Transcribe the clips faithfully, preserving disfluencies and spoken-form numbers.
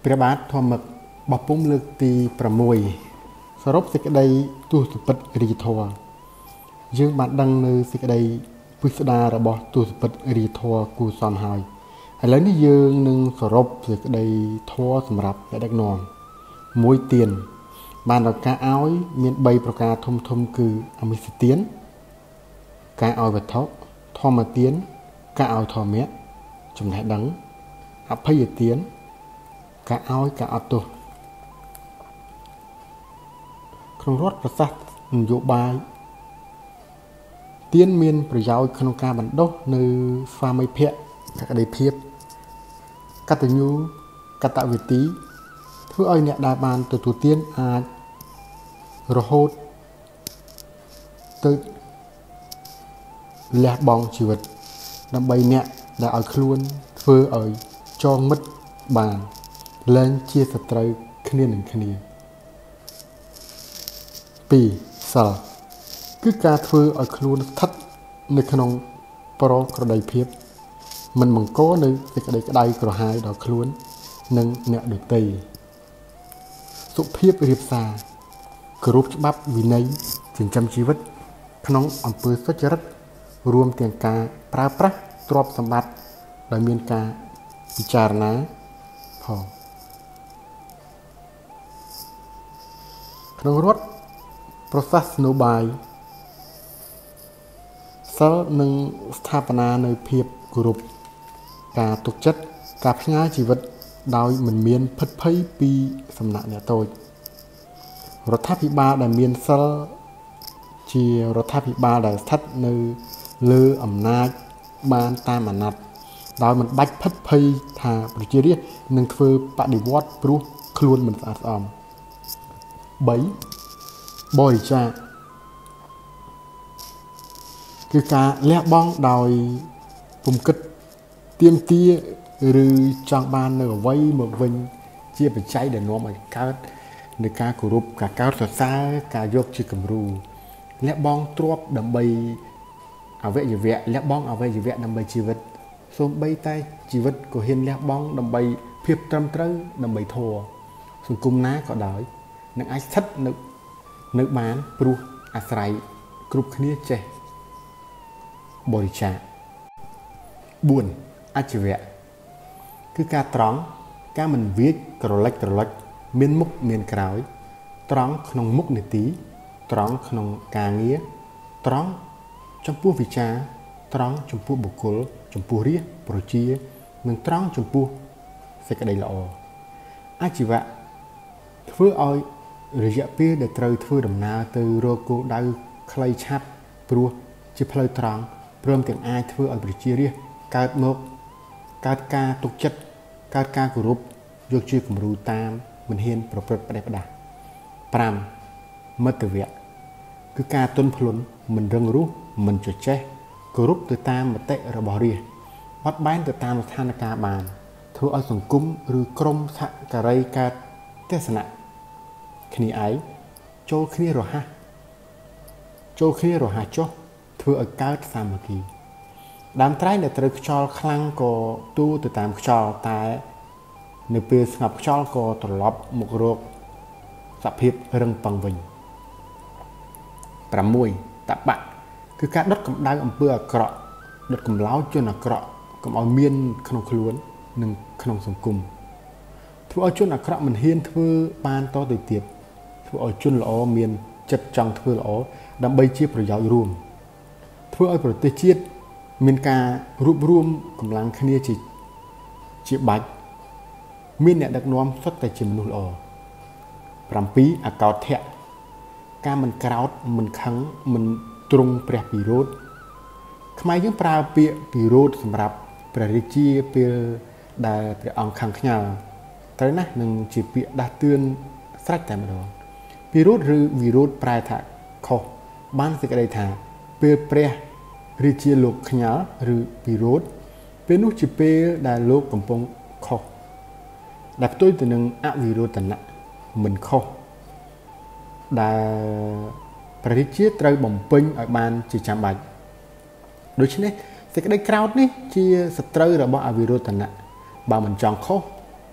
Perahbatthamak បោះពុំលើកទីsáuសរុបសេចក្តីទូសពិតរាជធម៌យើងបានដឹងនៅសេចក្តីពិស្ដាររបស់ទូសពិតរាជធម៌គូសំហើយឥឡូវនេះយើងនឹងសរុបសេចក្តីធម៌សម្រាប់អ្នកដឹកនាំមួយទានបានដល់ការឲ្យមានបីប្រការធំធំគឺអមិសទានការឲ្យវត្ថុធម្មទានការឲ្យធម្មៈចំណេះដឹងអភ័យទានការឲ្យការអត់ទោសក្នុងរដ្ឋប្រសាសន៍នយោបាយទានមានប្រយោជន៍ក្នុងការបណ្ដុះនៅស្វាមីភក្តិភក្តីភាពកតញ្ញូកតវេទីធ្វើឲ្យអ្នកដែលបានទទួលទានអាចរហូតទៅលះបង់ជីវិតដើម្បីអ្នកដែលឲ្យខ្លួនធ្វើឲ្យចងមិត្តបានលែងជាសត្រូវគ្នានឹងគ្នាពីរសិលគឺការធ្វើឲ្យខ្លួនស្ថិតនៅក្នុងប្រក្រតីភាពមិនបង្កនៅសេចក្តីក្តៅក្រហាយដល់ខ្លួននិងអ្នកដទៃសុភាពរៀបសារគោរពច្បាប់វិន័យចិញ្ចឹមជីវិតក្នុងអំពើសុចរិតរួមទាំងការប្រើប្រាស់ទ្រព្យសម្បត្តិដោយមានការពិចារណាផងក្នុងរដ្ឋប្រសាសន៍នយោបាយសិលនឹងស្ថាបនានៅភាពគោរពការទុកចិត្តការផ្ញើជីវិតដោយមិនមានភិតភ័យពីសំណាក់អ្នកតូចរដ្ឋាភិបាលដែលមានសិលជារដ្ឋាភិបាលដែលស្ថិតនៅលើអំណាចបានតាមអាណត្តិដោយមិនបាច់ភិតភ័យថាប្រជារាស្ត្រនឹងធ្វើបដិវត្តព្រោះខ្លួនមិនស្អាតស្អំបីបរិច្ចាគគឺការលះបង់ដោយពុំគិតទាមទារឬចង់បាននៅអ្វីមកវិញជាបច្ច័យដែលនាំឲ្យកើតនៃការគោរពការកោតសរសើរការយកជាគំរូលះបង់ទ្រព្យដើម្បីអវយវៈលះបង់អវយវៈដើម្បីជីវិតសូម្បីតែជីវិតក៏ហ៊ានលះបង់ដើម្បីភាពត្រឹមត្រូវដើម្បីធម៌សង្គមណាក៏ដោយនឹងអាចស្ថិតនៅនៅបានព្រោះអាស្រ័យគ្រប់គ្នាចេះបរិច្ចាគបួនអជីវៈគឺការត្រង់ការមិនវាចក្រឡិចក្រឡិចមានមុខមានក្រោយត្រង់ក្នុងមុខនីតិត្រង់ក្នុងការងារត្រង់ចំពោះវិចារត្រង់ចំពោះបុគ្គលចំពោះរាស្ត្រប្រជានិងត្រង់ចំពោះសេចក្តីល្អអជីវៈធ្វើឲ្យរយៈពេលដែលត្រូវធ្វើដំណើរទៅរកគោលដៅខ្លីឆាប់ព្រោះជាផ្លូវត្រង់ព្រមទាំងអាចធ្វើឲ្យប្រជារាស្ត្រកើតមកកើតការទុកចិត្តកើតការគោរពយកជាគំរូតាមមិនហ៊ានប្រព្រឹត្តផ្ដេសផ្ដាស់ប្រាំមិត្តវៈគឺការទន់ភ្លន់មិនរឹងរូសមិនជជែកគោរពទៅតាមមតិរបស់រាស្ត្របត់បែនទៅតាមស្ថានភាពបានធ្វើឲ្យសង្គមឬក្រុមសហការីកើតទស្សនៈគ្នាឯងចូលគ្នារហ័សចូលគ្នារហ័សចុះធ្វើឲ្យកើតសាមគ្គីដើមត្រែងដែលត្រូវខ្យល់ខ្លាំងក៏ទូទៅតាមខ្យល់តែនៅពេលស្ងប់ខ្យល់ក៏ត្រឡប់មករកសភាពរឹងប៉ឹងវិញប្រាំមួយ តបៈគឺការដុតកម្ដៅអំពើអាក្រក់ដុតកម្លោចជនអាក្រក់កុំឲ្យមានក្នុងខ្លួននិងក្នុងសង្គមធ្វើឲ្យជនអាក្រក់មិនហ៊ានធ្វើបានតទៅទៀតធ្វើឲ្យជនល្អមានចិត្តចង់ធ្វើល្អដើម្បីជាប្រយោជន៍រួមធ្វើឲ្យប្រទេសជាតិមានការរួបរวมកម្លាំងគ្នាជាជាបាច់មានអ្នកដឹកនាំសុទ្ធតែជាមនុស្សល្អប្រាំពីរអកោធៈការមិនក្រោធមិនខឹងមិនទ្រង់ព្រះពិរោធខ្មែរយើងប្រើពាក្យពិរោធសម្រាប់ព្រះរាជាពេលដែលព្រះអង្គខឹងខ្ញាល់ត្រូវណាស់នឹងជាពាក្យដាស់តឿនស្រេចតែម្ដងពិរោធឬវិរោធប្រែថាខុសបានសេចក្តីថាពេលព្រះរាជាលោកខ្ញាល់ឬពិរោធពេលនោះជាពេលដែលលោកកំពុងខុសដែលផ្ទុយទៅនឹងអវិរោធនៈមិនខុសដែលព្រះរាជាត្រូវបំពេញឲ្យបានជាចាំបាច់ដូច្នេះសេចក្តីក្រោធនេះជាសត្រូវរបស់អវិរោធនៈបើមិនចង់ខុស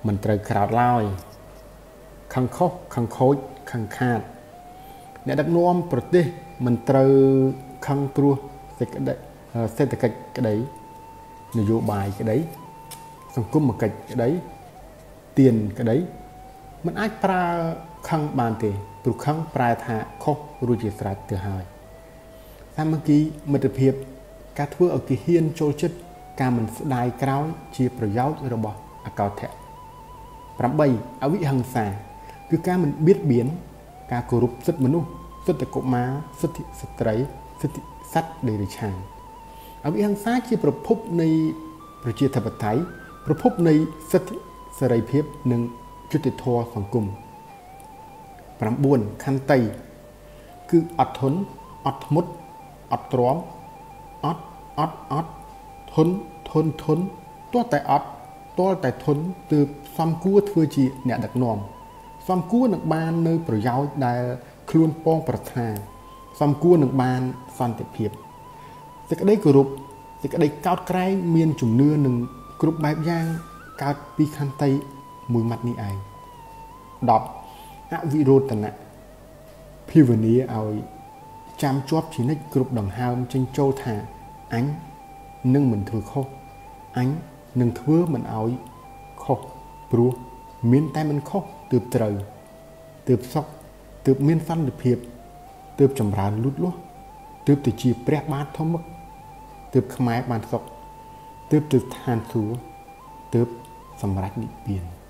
mình trời khảo lòi khăng khóc khăng khối khăng khát nè đặc nuông prote mình trời khăng prua sẽ cái đấy sẽ cái cái đấy người vô bài cái đấy xong cung một cái cái đấy tiền cái đấy mình ách pra khăng bàn thì tụ khăng prai thả khóc rồi chỉ sạch từ hai tham ơn ký mật tập hiệp các thứ ở kỳ hiên trôi chất cả mình đài cáo chiaប្រយោជន៍របស់អាកោថៈbảyអវិហង្សាគឺការមិនបៀតបៀនការគោរពសិទ្ធិមនុស្សសិទ្ធិកុមារសិទ្ធិស្ត្រីសិទ្ធិសត្វដេរិឆានអវិហង្សាជាប្រភពនៃប្រជាធិបតេយ្យប្រភពនៃសិទ្ធិសេរីភាពនិងយុត្តិធម៌សង្គម9ខន្តីគឺអត់ធន់អត់ធ្មត់អត់ទ្រាំអត់អត់អត់ធន់ធន់ធន់ទោះតែអត់ទាល់តែធន់ទើបសំគួរធ្វើជាអ្នកដឹកនាំសំគួរនឹងបាននៅប្រយោជន៍ដែលខ្លួនពងប្រាថ្នាសំគួរនឹងបានសន្តិភាពសេចក្តីគោរពសេចក្តីកោតក្រែងមានជំនឿនឹងគ្រប់បែបយ៉ាងកើតពីខន្តីមួយម៉ាត់នេះឯង10អវិរោធនៈភាវនាឲ្យចាំជាប់ជានិច្ចគ្រប់ដង្ហើមចេញចូលថាអញនឹងមិនធ្វើខុសអញនឹងធ្វើមិនឲ្យខុសព្រោះមានតែមិនខុសទើបត្រូវទើបសុខទើបមានសន្តិភាពទើបចម្រើនលូតលាស់ទើបទៅជាព្រះបាទធម្មទើបខ្មែរបានសុខទើបទៅឋានសួគ៌ទើបសម្រេចនិព្វាន